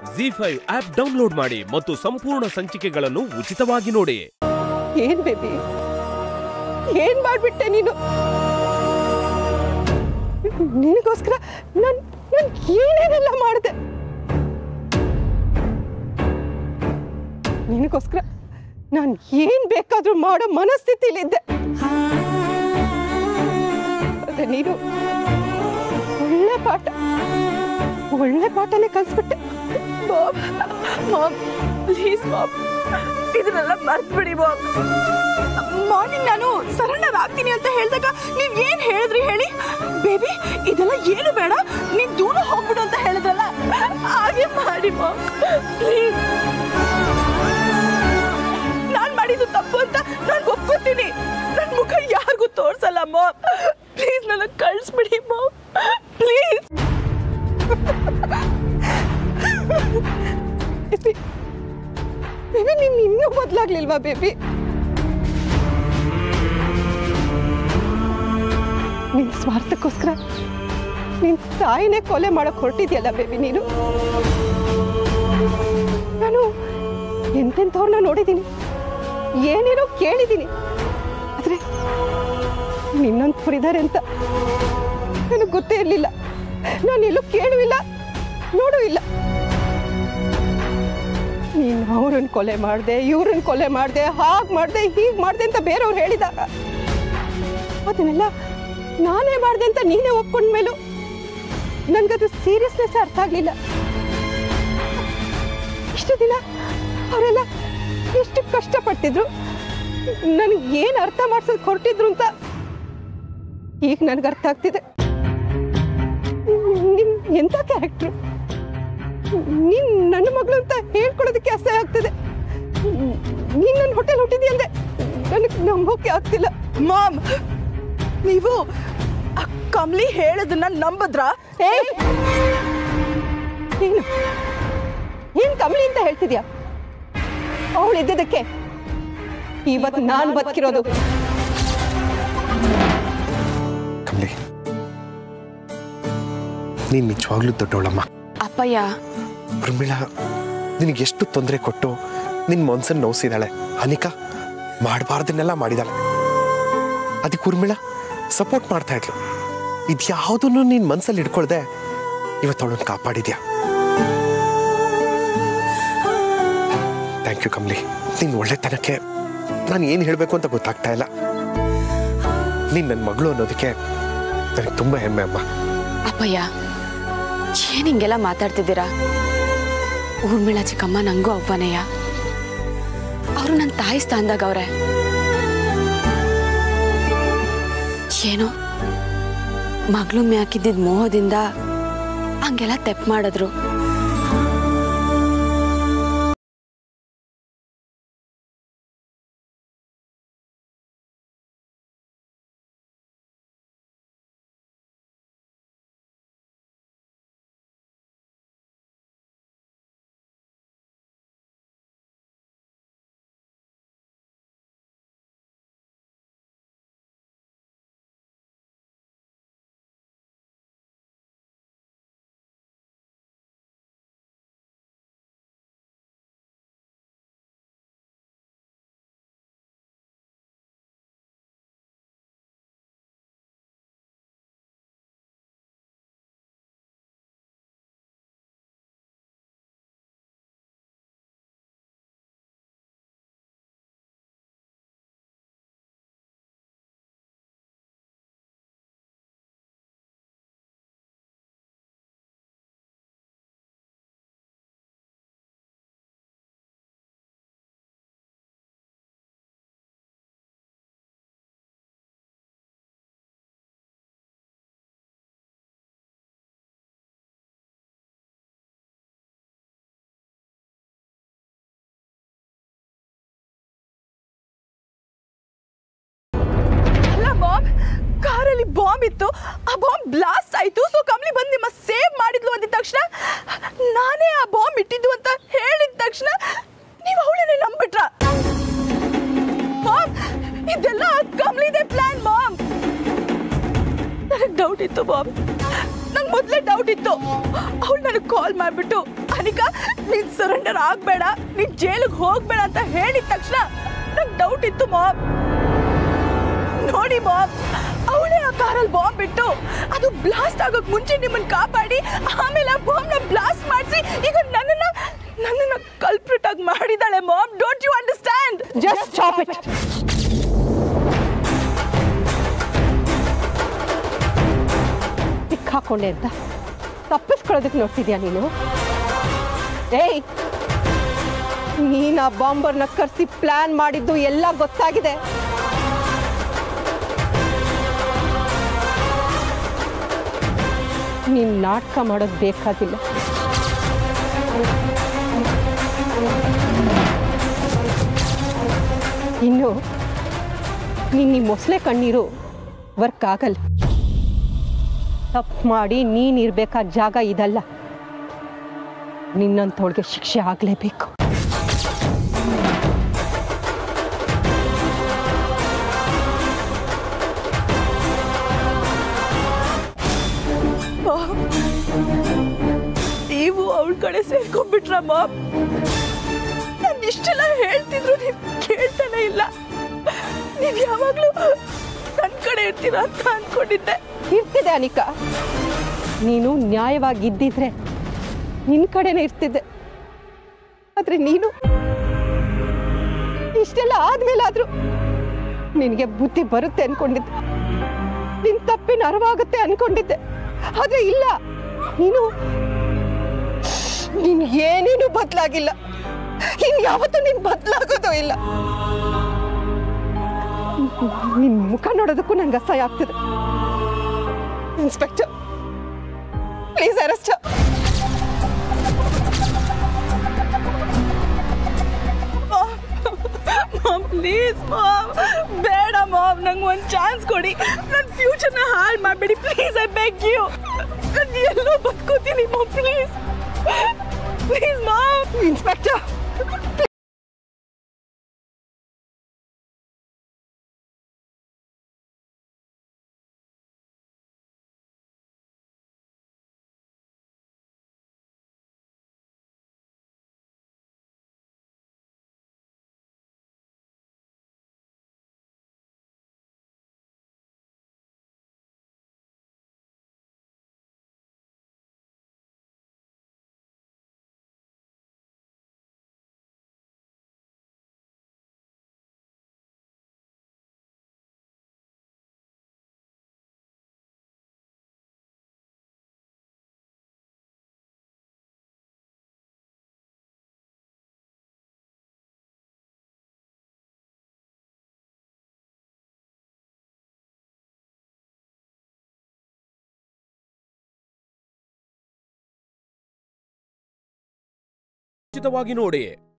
ZEE5 app download ಮಾಡಿ ಮತ್ತು ಸಂಪೂರ್ಣ ಸಂಚಿಕೆಗಳನ್ನು ಉಚಿತವಾಗಿ ನೋಡಿ. ಏನ್ ಬೇಬಿ, ಏನ್ ಮಾಡ್ಬಿಟ್ಟೆ ನೀನು? ನಿನಗೋಸ್ಕರ ನಾನು ಏನೇನೆಲ್ಲ ಮಾಡಿದೆ. ನಿನಗೋಸ್ಕರ ನಾನು ಏನ್ ಬೇಕಾದ್ರೂ ಮಾಡೋ ಮನಸ್ಥಿತಿಲಿದ್ದೆ. ಅದೇ ನೀನು ಒಳ್ಳೆ ಪಾಠನೇ ಕಲಿಸ್ಬಿಟ್ಟೆ. ಮಾಮ್ ಪ್ಲೀಸ್ ಮಾಮ್, ಇದನ್ನೆಲ್ಲ ಮರ್ತ್ಬಿಡಿ ಮಾಮ್. ಮಾರ್ನಿಂಗ್ ನಾನು ಸರೆಂಡರ್ ಆಗ್ತೀನಿ ಅಂತ ಹೇಳಿದಾಗ ನೀವ್ ಏನ್ ಹೇಳಿದ್ರಿ ಹೇಳಿ? ಬೇಬಿ ಇದೆಲ್ಲ ಏನು ಬೇಡ, ನೀನ್ ದೂರ ಹೋಗ್ಬಿಡು ಅಂತ ಹೇಳಿದ್ರಲ್ಲ, ಹಾಗೆ ಮಾಡಿ ಮಾಮ್ ಪ್ಲೀಸ್. ನಾನ್ ಮಾಡಿದ್ದು ತಪ್ಪು ಅಂತ ನಾನು ಒಪ್ಕೋತೀನಿ. ನನ್ ಮುಖ ಯಾರಿಗೂ ತೋರ್ಸಲ್ಲ ಮಾಮ್. ಪ್ಲೀಸ್ ನನ್ನ ಕಳಿಸ್ಬಿಡಿ ಮಾಮ್ ಪ್ಲೀಸ್. ಬೇಬಿ ನೀನ್ ಇನ್ನೂ ಬದಲಾಗ್ಲಿಲ್ವಾ ಬೇಬಿ? ನಿನ್ ಸ್ವಾರ್ಥಕ್ಕೋಸ್ಕರ ನಿನ್ ತಾಯಿನೇ ಕೊಲೆ ಮಾಡಕ್ ಹೊರಟಿದ್ಯಲ್ಲ ಬೇಬಿ ನೀನು. ನಾನು ಎಂತೆಂಥವ್ರನ್ನ ನೋಡಿದ್ದೀನಿ, ಏನೇನೋ ಕೇಳಿದ್ದೀನಿ, ಆದ್ರೆ ನಿನ್ನಂಥವ್ರಿದ್ದಾರೆ ಅಂತ ನನಗೆ ಗೊತ್ತೇ ಇರಲಿಲ್ಲ. ನಾನು ಎಲ್ಲೂ ಕೇಳುವಿಲ್ಲ, ನೋಡೂ ಇಲ್ಲ. ನೀನು ಅವ್ರನ್ನ ಕೊಲೆ ಮಾಡಿದೆ, ಇವ್ರನ್ನ ಕೊಲೆ ಮಾಡಿದೆ, ಹಾಗೆ ಮಾಡಿದೆ, ಹೀಗೆ ಮಾಡಿದೆ ಅಂತ ಬೇರೆಯವ್ರು ಹೇಳಿದಾಗ ಅದನ್ನೆಲ್ಲ ನಾನೇ ಮಾಡಿದೆ ಅಂತ ನೀನೇ ಒಪ್ಕೊಂಡ್ಮೇಲೂ ನನಗದು ಸೀರಿಯಸ್ನೆಸ್ ಅರ್ಥ ಆಗಲಿಲ್ಲ. ಇಷ್ಟು ದಿನ ಅವರೆಲ್ಲ ಎಷ್ಟು ಕಷ್ಟಪಡ್ತಿದ್ರು, ನನಗೆ ಏನು ಅರ್ಥ ಮಾಡ್ಸೋದು ಹೊರಟಿದ್ರು ಅಂತ ಈಗ ನನಗೆ ಅರ್ಥ ಆಗ್ತಿದೆ. ನಿಮ್ ಎಂಥ ಕ್ಯಾರೆಕ್ಟ್ರು, ನೀನ್ ನನ್ನ ಮಗಳು ಅಂತ ಹೇಳ್ಕೊಳ್ಳೋದಕ್ಕೆ ಅಸಹ್ಯ ಆಗ್ತದೆ. ನೀನ್ ನನ್ನ ಹೊಟ್ಟೆಲ್ ಹುಟ್ಟಿದ್ಯಾ ಅಂದ್ರೆ ನನಗೆ ನಂಬೋಕೆ ಆಗ್ತಿಲ್ಲ. ಮಾಮ್ ನೀವು ಕಮ್ಲಿ ಹೇಳೋದನ್ನ ನಂಬದ್ರಾ? ಏನ್ ಕಮ್ಲಿ ಅಂತ ಹೇಳ್ತಿದ್ಯಾ? ಅವಳು ಇದ್ದಿದ್ದಕ್ಕೆ ಇವತ್ತು ನಾನು ಬದುಕಿರೋದು. ಕಮ್ಲಿ, ನೀನ್ ನಿಜವಾಗ್ಲೂ ದೊಡ್ಡವಳಮ್ಮ. ಅಪ್ಪಯ್ಯ, ಉರ್ಮಿಳಾ ನಿನಗೆ ಎಷ್ಟು ತೊಂದರೆ ಕೊಟ್ಟು ನಿನ್ನ ಮನ್ಸನ್ನು ನೋಯಿಸಿದಾಳೆ. ಅನಿಕಾ ಮಾಡಬಾರ್ದನ್ನೆಲ್ಲ ಮಾಡಿದಾಳೆ, ಅದಕ್ಕೆ ಉರ್ಮಿಳಾ ಸಪೋರ್ಟ್ ಮಾಡ್ತಾ ಇದ್ಲು. ಇದ್ಯಾವುದನ್ನು ನೀನ್ ಮನ್ಸಲ್ಲಿ ಇಟ್ಕೊಳ್ದೆ ಇವತ್ತು ಅವಳನ್ನು ಕಾಪಾಡಿದ್ಯಾ. Thank you Kamali. ನಿನ್ ಒಳ್ಳೆತನಕ್ಕೆ ನಾನು ಏನು ಹೇಳಬೇಕು ಅಂತ ಗೊತ್ತಾಗ್ತಾ ಇಲ್ಲ. ನೀನ್ ನನ್ನ ಮಗಳು ಅನ್ನೋದಕ್ಕೆ ನನಗೆ ತುಂಬಾ ಹೆಮ್ಮೆ ಅಮ್ಮ. ಅಪ್ಪಯ್ಯ, ಏನ್ ಹಿಂಗೆಲ್ಲ ಮಾತಾಡ್ತಿದ್ದೀರಾ? ಊರ್ಮಿಳಾ ಚಿಕ್ಕಮ್ಮ ನಂಗೂ ಅವ್ವನೆಯ, ಅವರು ನನ್ನ ತಾಯಿ ಸ್ಥಾನದಾಗ ಅವ್ರೆ. ಏನೋ ಮಗಳು ಮ್ಯಾಕಿದ್ದಿದ್ ಮೋಹದಿಂದ ಹಂಗೆಲ್ಲ ತೆಪ್ಪು ಮಾಡಿದ್ರು. ಕಾರಲ್ಲಿ ಬಾಂಬ್ ಇತ್ತು, ಆ ಬಾಂಬ್ ಬ್ಲಾಸ್ಟ್ ಆಯ್ತು. ಸೊ ಕಮ್ಲಿ ಬಂದು ನಿಮ್ಮ ಸೇವ್ ಮಾಡಿದ್ಲು ಅಂದಿದ ತಕ್ಷಣ, ನಾನೇ ಆ ಬಾಂಬ್ ಇಟ್ಟಿದ್ದು ಅಂತ ಹೇಳಿದ ತಕ್ಷಣ ನೀವು ಅವಳನ್ನೇ ನಂಬಿಟ್ರ? ಬಾಂಬ್ ಇದೆಲ್ಲ ಕಮ್ಲಿದೆ ಪ್ಲಾನ್ ಬಾಂಬ್. ನನಗೆ ಡೌಟ್ ಇತ್ತು ಬಾಂಬ್, ನಂಗೆ ಮೊದಲೇ ಡೌಟ್ ಇತ್ತು. ಅವಳು ನನಗೆ ಕಾಲ್ ಮಾಡಿಬಿಟ್ಟು, ಅನಿಕಾ ಸರೆಂಡರ್ ಆಗ್ಬೇಡ, ನೀನ್ ಜೈಲಿಗೆ ಹೋಗ್ಬೇಡ ಅಂತ ಹೇಳಿದ ತಕ್ಷಣ ನಂಗೆ ಡೌಟ್ ಇತ್ತು ಮಾಮ್. ನೋಡಿ ಮಾಮ್, ಅವಳೇ ಆ ಕಾರಲ್ಲಿ ಬಾಂಬ್ ಬಿಟ್ಟು ಅದು ಬ್ಲಾಸ್ಟ್ ಆಗೋಕ್ ಮುಂಚೆ ನಿಮ್ಮನ್ನ ಕಾಪಾಡಿ ಆಮೇಲೆ ಆ ಬಾಂಬ್ನ ಬ್ಲಾಸ್ಟ್ ಮಾಡಿಸಿ ಈಗ ನನ್ನನ್ನ ಕಲ್ಪ್ರಿಟ್ ಆಗಿ ಮಾಡಿದಾಳೆ mom. Don't you understand? Just stop it. ಸಿಕ್ಕಾಕೊಂಡೆ ಅಂತ ತಪ್ಪಿಸ್ಕೊಳ್ಳೋದಕ್ಕೆ ನೋಡ್ತಿದ್ಯಾ ನೀನು? ಏಯ್, ನೀನ್ ಆ ಬಾಂಬರ್ನ ಕರ್ಸಿ ಪ್ಲಾನ್ ಮಾಡಿದ್ದು ಎಲ್ಲ ಗೊತ್ತಾಗಿದೆ. ನೀನ್ ನಾಟಕ ಮಾಡೋದು ಬೇಕಾಗಿಲ್ಲ. ಇನ್ನು ನಿನ್ನ ಮೊಸಳೆ ಕಣ್ಣೀರು ವರ್ಕ್ ಆಗಲ್ಲ. ತಪ್ಪು ಮಾಡಿ ನೀನಿರ್ಬೇಕಾದ ಜಾಗ ಇದಲ್ಲ. ನಿನ್ನಂಥವಳಿಗೆ ಶಿಕ್ಷೆ ಆಗಲೇಬೇಕು. ನೀವು ಅವಳ ಕಡೆ ಸೇರ್ಕೊಂಡ್ಬಿಟ್ರ ಮಾಮ್. ನಾನು ಇಷ್ಟೆಲ್ಲ ಹೇಳ್ತಿದ್ರು ನೀವು ಕೇಳ್ತಾನೆ ಇಲ್ಲ. ನೀವು ಯಾವಾಗ್ಲೂ ನನ್ನ ಕಡೆ ಇರ್ತೀರಾ ಅಂತ ಅನ್ಕೊಂಡಿದ್ದೆ. ಇರ್ತಿದೆ ಅನಿಕಾ, ನೀನು ನ್ಯಾಯವಾಗಿದ್ದಿದ್ರೆ ನಿನ್ನ ಕಡೆನೇ ಇರ್ತಿದ್ದೆ. ಆದ್ರೆ ನೀನು ಇಷ್ಟೆಲ್ಲ ಆದ್ಮೇಲಾದ್ರೂ ನಿನಗೆ ಬುದ್ಧಿ ಬರುತ್ತೆ ಅನ್ಕೊಂಡಿದ್ದೆ, ನಿನ್ ತಪ್ಪಿನ ಅರಿವಾಗುತ್ತೆ ಅನ್ಕೊಂಡಿದ್ದೆ. ಆದ್ರೆ ಇಲ್ಲ, ನೀನು ಏನೇನು ಬದಲಾಗಿಲ್ಲ. ಯಾವತ್ತೂ ನೀನ್ ಬದಲಾಗೋದು ಇಲ್ಲ. ನಿನ್ ಮುಖ ನೋಡೋದಕ್ಕೂ ನಂಗೆ ಅಸಹ್ಯ ಆಗ್ತದೆ. Inspector, please arrest. Mom please mom, ಬೇಡ ಮಾಮ್, ನಂಗೆ ಒಂದು ಚಾನ್ಸ್ ಕೊಡಿ. ನನ್ನ ಫ್ಯೂಚರ್ನ ಹಾಳು ಮಾಡಬೇಡಿ ಪ್ಲೀಸ್, ಐ ಬೆಗ್ ಯು. ನಾನು ಎಲ್ಲೋ ಬದುಕೋತೀನಿ mom, please please mom. Inspector, ಉಚಿತವಾಗಿ ನೋಡಿ.